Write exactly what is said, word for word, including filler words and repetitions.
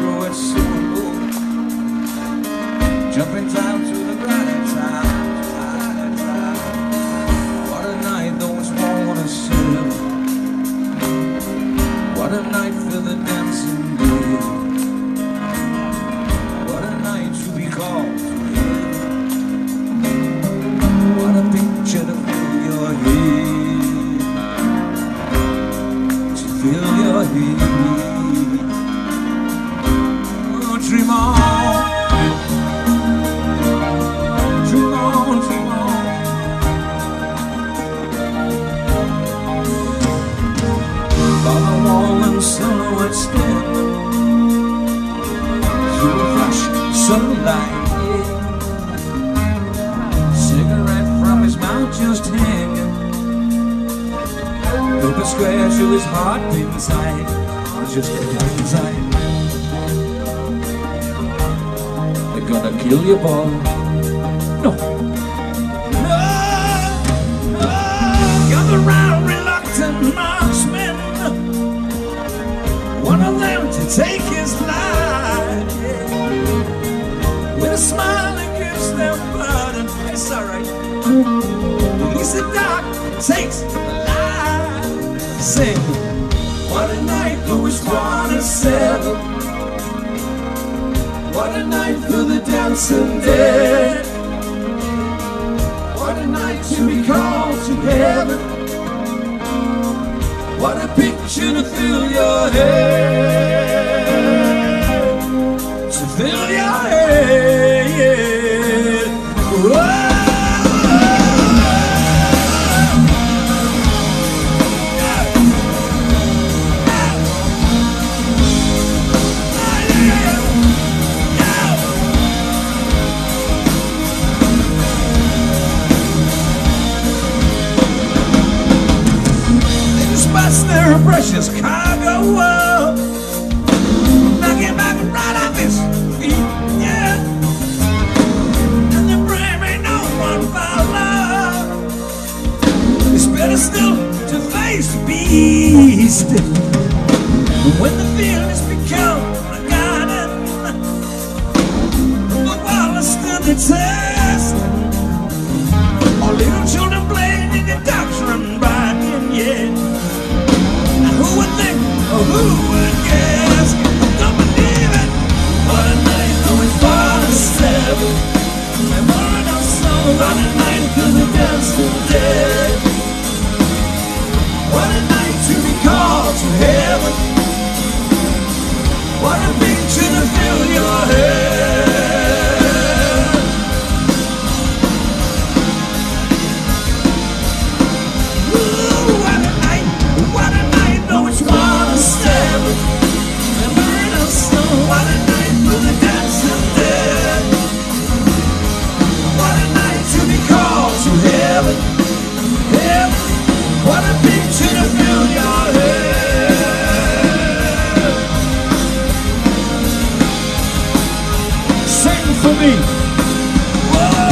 silhouettes of the moon, jumping down to the brighter side. What a night, though it's warm and still. What a night for the dancing day. What a night to be called to heaven. What a picture to fill your head, to fill your head. Oh, dream on, dream on, dream on. By the wall and silhouettes dim through a flash of sunlight. Cigarette from his mouth just hanging, paper square to his heart inside. Oh, just inside. They're gonna kill you, boy. No, no, no. Gather round, reluctant marksmen. One of them to take his life. With a smile that gives them burden. It's alright. At least the dark takes the light. Sing. What a night for which one is seven. What a night for the dancing dead. What a night to be called to heaven. What a picture to fill your head, to fill your head. Whoa. Their precious cargo, knocking back right off his feet, yeah. And the brave ain't no one for love. It's better still to face the beast. When the field has become a garden, the wall has stood the test. All little children playing in the doctrine by him, yeah. Who would think, or who would guess? Don't believe it. What a night, though it's far to seven. And more enough song. What a night for the dancing dead. What a night to be called to heaven. What a picture to fill your head. Ooh, what a night, what a night. It's one and seven, and we're in a snow. What a night for the dancing dead. What a night to be called to heaven, heaven. What a picture to fill your head. Sing for me. Whoa.